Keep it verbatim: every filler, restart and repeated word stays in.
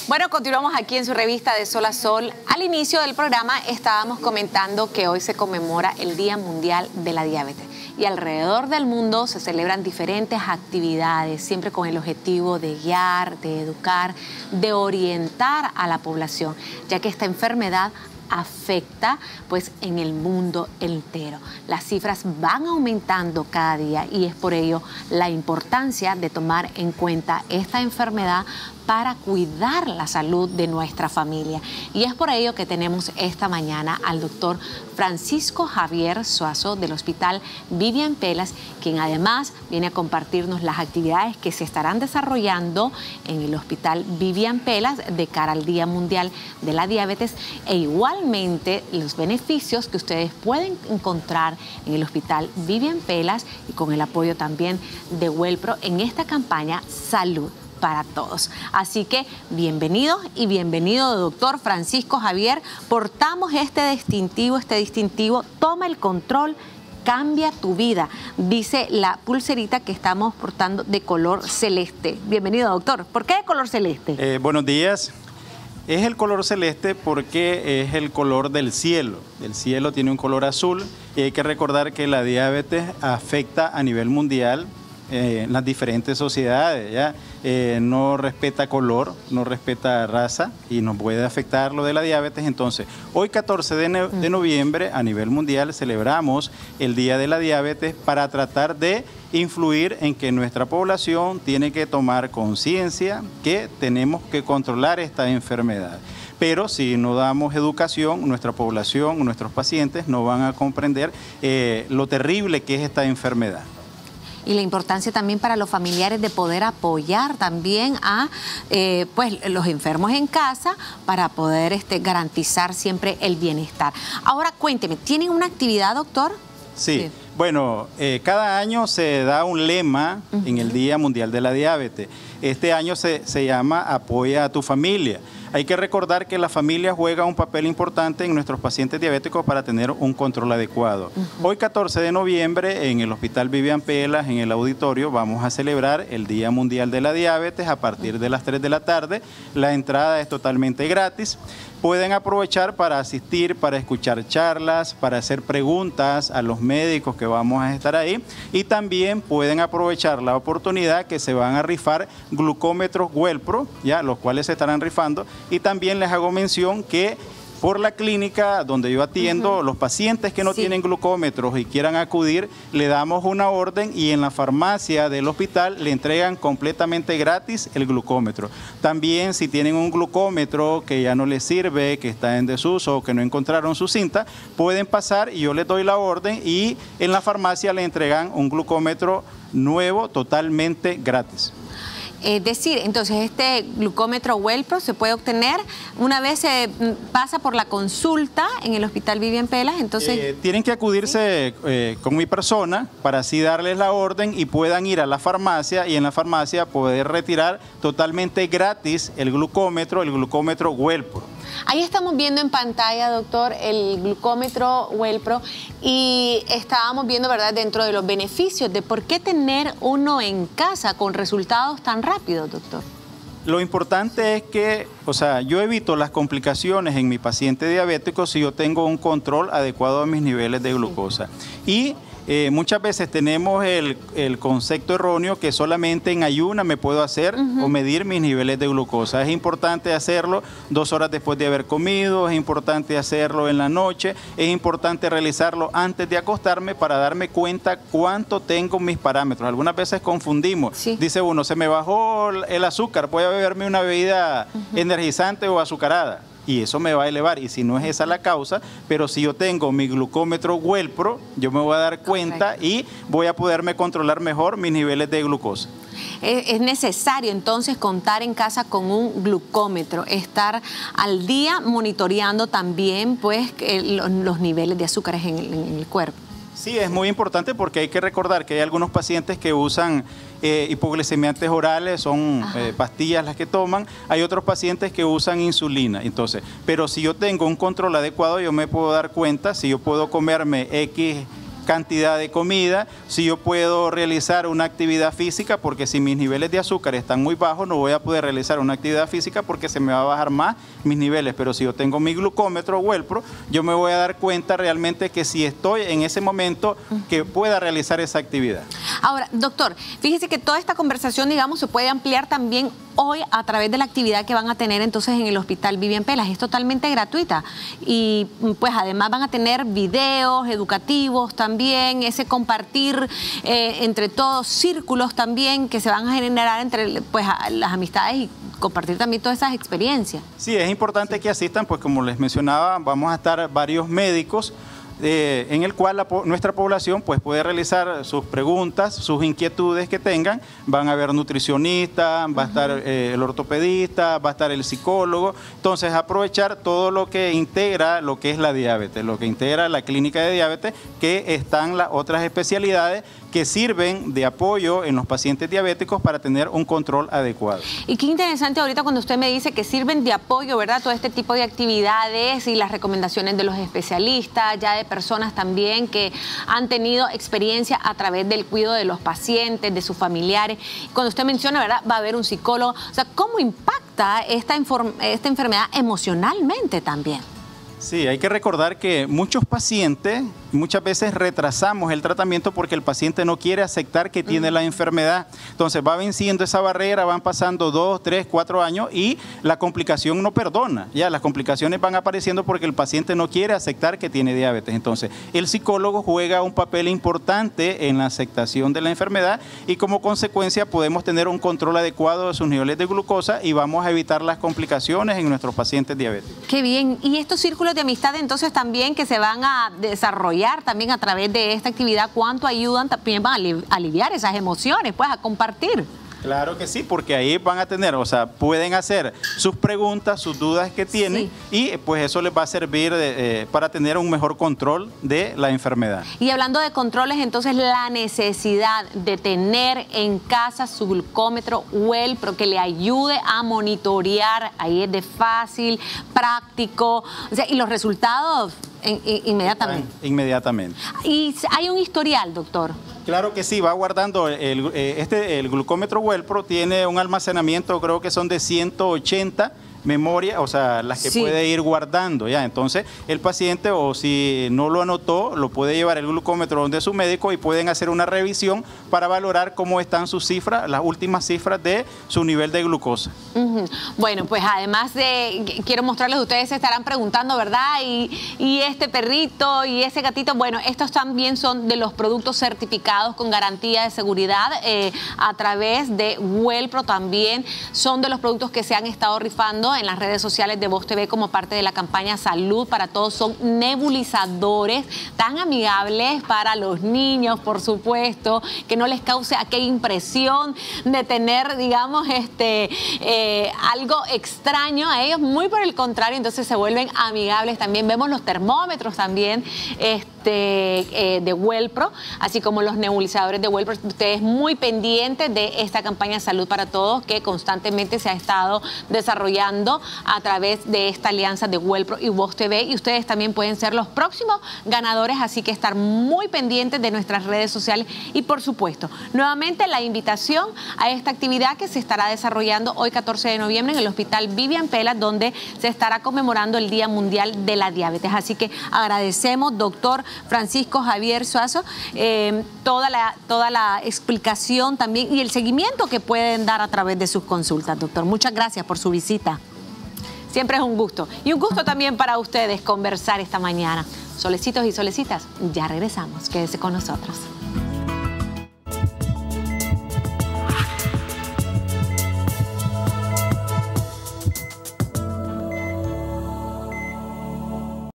Bueno, continuamos aquí en su revista de Sol a Sol. Al inicio del programa estábamos comentando que hoy se conmemora el Día Mundial de la Diabetes y alrededor del mundo se celebran diferentes actividades, siempre con el objetivo de guiar, de educar, de orientar a la población, ya que esta enfermedad afecta pues en el mundo entero. Las cifras van aumentando cada día y es por ello la importancia de tomar en cuenta esta enfermedad para cuidar la salud de nuestra familia. Y es por ello que tenemos esta mañana al doctor Francisco Javier Suazo del Hospital Vivian Pelas, quien además viene a compartirnos las actividades que se estarán desarrollando en el Hospital Vivian Pelas de cara al Día Mundial de la Diabetes e igualmente los beneficios que ustedes pueden encontrar en el Hospital Vivian Pelas y con el apoyo también de Wellpro en esta campaña Salud para Todos. Así que bienvenido y bienvenido, doctor Francisco Javier. Portamos este distintivo, este distintivo, toma el control, cambia tu vida, dice la pulserita que estamos portando de color celeste. Bienvenido, doctor. ¿Por qué de color celeste? Eh, buenos días. Es el color celeste porque es el color del cielo. El cielo tiene un color azul y hay que recordar que la diabetes afecta a nivel mundial Eh, en las diferentes sociedades, ¿ya? Eh, no respeta color, no respeta raza y nos puede afectar lo de la diabetes. Entonces, hoy catorce de, no, de noviembre a nivel mundial celebramos el Día de la Diabetes para tratar de influir en que nuestra población tiene que tomar conciencia que tenemos que controlar esta enfermedad. Pero si no damos educación, nuestra población, nuestros pacientes no van a comprender eh, lo terrible que es esta enfermedad. Y la importancia también para los familiares de poder apoyar también a eh, pues, los enfermos en casa para poder este, garantizar siempre el bienestar. Ahora cuénteme, ¿tienen una actividad, doctor? Sí, sí. Bueno, eh, cada año se da un lema uh-huh. en el Día Mundial de la Diabetes. Este año se, se llama Apoya a tu familia. Hay que recordar que la familia juega un papel importante en nuestros pacientes diabéticos para tener un control adecuado. Uh-huh. Hoy, catorce de noviembre, en el Hospital Vivian Pelas, en el auditorio, vamos a celebrar el Día Mundial de la Diabetes a partir de las tres de la tarde. La entrada es totalmente gratis. Pueden aprovechar para asistir, para escuchar charlas, para hacer preguntas a los médicos que vamos a estar ahí y también pueden aprovechar la oportunidad que se van a rifar glucómetros Wellpro, ya, los cuales se estarán rifando, y también les hago mención que por la clínica donde yo atiendo, uh-huh. los pacientes que no sí. tienen glucómetros y quieran acudir, le damos una orden y en la farmacia del hospital le entregan completamente gratis el glucómetro. También si tienen un glucómetro que ya no les sirve, que está en desuso o que no encontraron su cinta, pueden pasar y yo les doy la orden y en la farmacia le entregan un glucómetro nuevo totalmente gratis. Es decir, entonces este glucómetro Wellpro se puede obtener una vez se pasa por la consulta en el Hospital Vivian Pelas, entonces... Eh, tienen que acudirse ¿sí? eh, con mi persona para así darles la orden y puedan ir a la farmacia y en la farmacia poder retirar totalmente gratis el glucómetro, el glucómetro Wellpro. Ahí estamos viendo en pantalla, doctor, el glucómetro Wellpro y estábamos viendo, ¿verdad?, dentro de los beneficios de por qué tener uno en casa con resultados tan rápidos, doctor. Lo importante es que, o sea, yo evito las complicaciones en mi paciente diabético si yo tengo un control adecuado de mis niveles de glucosa. Y Eh, muchas veces tenemos el, el concepto erróneo que solamente en ayuna me puedo hacer uh-huh. o medir mis niveles de glucosa. Es importante hacerlo dos horas después de haber comido, es importante hacerlo en la noche, es importante realizarlo antes de acostarme para darme cuenta cuánto tengo mis parámetros. Algunas veces confundimos. Sí. Dice uno, se me bajó el azúcar, voy a beberme una bebida uh-huh. energizante o azucarada. Y eso me va a elevar, y si no es esa la causa, pero si yo tengo mi glucómetro Wellpro, yo me voy a dar cuenta Correcto. Y voy a poderme controlar mejor mis niveles de glucosa. Es necesario entonces contar en casa con un glucómetro, estar al día monitoreando también pues los niveles de azúcares en el, en el cuerpo. Sí, es muy importante porque hay que recordar que hay algunos pacientes que usan eh, hipoglicemiantes orales, son eh, pastillas las que toman. Hay otros pacientes que usan insulina. Entonces, pero si yo tengo un control adecuado, yo me puedo dar cuenta si yo puedo comerme X cantidad de comida, si yo puedo realizar una actividad física, porque si mis niveles de azúcar están muy bajos, no voy a poder realizar una actividad física porque se me va a bajar más mis niveles, pero si yo tengo mi glucómetro Wellpro, yo me voy a dar cuenta realmente que si estoy en ese momento que pueda realizar esa actividad. Ahora, doctor, fíjese que toda esta conversación, digamos, se puede ampliar también hoy a través de la actividad que van a tener entonces en el Hospital Vivian Pelas. Es totalmente gratuita y pues además van a tener videos educativos también, ese compartir eh, entre todos, círculos también que se van a generar entre pues a, las amistades y compartir también todas esas experiencias. Sí, es importante sí. que asistan, pues como les mencionaba, vamos a estar varios médicos Eh, en el cual la, nuestra población pues, puede realizar sus preguntas, sus inquietudes que tengan. Van a haber nutricionistas, va a estar eh, el ortopedista, va a estar el psicólogo. Entonces, aprovechar todo lo que integra lo que es la diabetes, lo que integra la clínica de diabetes, que están las otras especialidades que sirven de apoyo en los pacientes diabéticos para tener un control adecuado. Y qué interesante ahorita cuando usted me dice que sirven de apoyo, ¿verdad? Todo este tipo de actividades y las recomendaciones de los especialistas, ya de personas también que han tenido experiencia a través del cuidado de los pacientes, de sus familiares. Cuando usted menciona, ¿verdad? Va a haber un psicólogo. O sea, ¿cómo impacta esta, esta enfermedad emocionalmente también? Sí, hay que recordar que muchos pacientes muchas veces retrasamos el tratamiento porque el paciente no quiere aceptar que tiene uh-huh. la enfermedad. Entonces va venciendo esa barrera, van pasando dos, tres, cuatro años y la complicación no perdona. Ya las complicaciones van apareciendo porque el paciente no quiere aceptar que tiene diabetes. Entonces el psicólogo juega un papel importante en la aceptación de la enfermedad y como consecuencia podemos tener un control adecuado de sus niveles de glucosa y vamos a evitar las complicaciones en nuestros pacientes diabéticos. Qué bien. Y estos círculos de amistad entonces también que se van a desarrollar también a través de esta actividad, ¿cuánto ayudan también a aliviar esas emociones, pues a compartir? Claro que sí, porque ahí van a tener, o sea, pueden hacer sus preguntas, sus dudas que tienen sí. y pues eso les va a servir de, eh, para tener un mejor control de la enfermedad. Y hablando de controles, entonces la necesidad de tener en casa su glucómetro Wellpro que le ayude a monitorear, ahí es de fácil, práctico, o sea, y los resultados en, in, inmediatamente. Inmediatamente. Y hay un historial, doctor. Claro que sí, va guardando, el, este, el glucómetro Wellpro tiene un almacenamiento, creo que son de ciento ochenta memoria, o sea, las que sí. puede ir guardando, ¿ya? Entonces, el paciente, o si no lo anotó, lo puede llevar el glucómetro donde su médico y pueden hacer una revisión para valorar cómo están sus cifras, las últimas cifras de su nivel de glucosa. Uh-huh. Bueno, pues además de, quiero mostrarles, ustedes se estarán preguntando, ¿verdad? Y, y este perrito y ese gatito, bueno, estos también son de los productos certificados con garantía de seguridad eh, a través de Wellpro también, son de los productos que se han estado rifando en las redes sociales de Voz T V como parte de la campaña Salud para Todos. Son nebulizadores tan amigables para los niños, por supuesto, que no les cause aquella impresión de tener, digamos, este eh, algo extraño a ellos, muy por el contrario, entonces se vuelven amigables también. Vemos los termómetros también este, eh, de Wellpro, así como los nebulizadores de Wellpro. Ustedes muy pendientes de esta campaña Salud para Todos que constantemente se ha estado desarrollando a través de esta alianza de Wellpro y Voz T V, y ustedes también pueden ser los próximos ganadores, así que estar muy pendientes de nuestras redes sociales y por supuesto, nuevamente la invitación a esta actividad que se estará desarrollando hoy catorce de noviembre en el Hospital Vivian Pelas, donde se estará conmemorando el Día Mundial de la Diabetes. Así que agradecemos, doctor Francisco Javier Suazo, eh, toda la, toda la explicación también y el seguimiento que pueden dar a través de sus consultas, doctor. Muchas gracias por su visita. Siempre es un gusto. Y un gusto también para ustedes conversar esta mañana. Solecitos y solecitas, ya regresamos. Quédese con nosotros.